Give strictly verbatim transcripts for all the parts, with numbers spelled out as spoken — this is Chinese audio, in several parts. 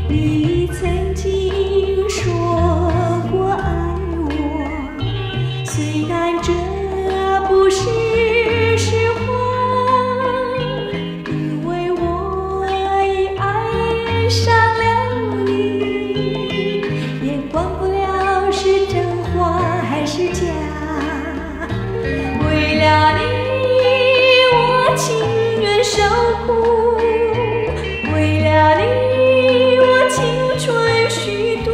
你曾经说过爱我，虽然这不是实话，因为我已爱上了你，也管不了是真话还是假。为了你，我情愿受苦。为了你，我青春虚度；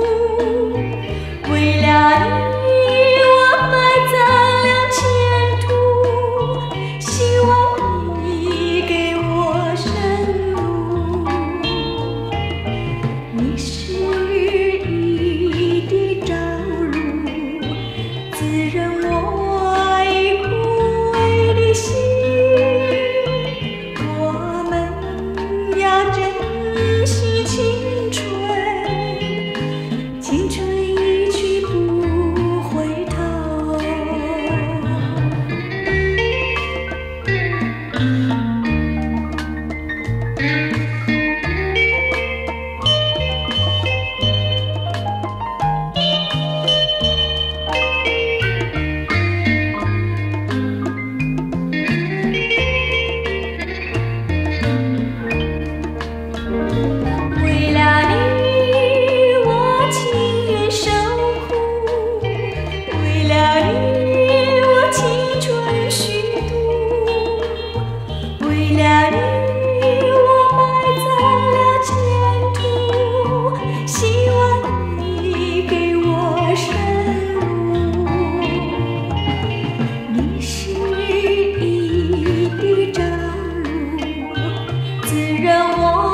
为了你，我埋葬了前途。希望你给我生路。你是一滴朝露，滋润我已枯萎的心。要珍惜青春，青春一去不回头。为了你，我情愿受苦；为了你，我青春虚度；为了你，我埋葬了前途。希望你给我生路。你是一滴朝露，滋润我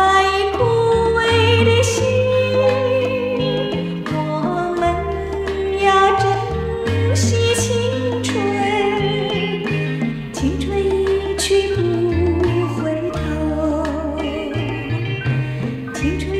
珍惜青春，青春一去不回头，青春。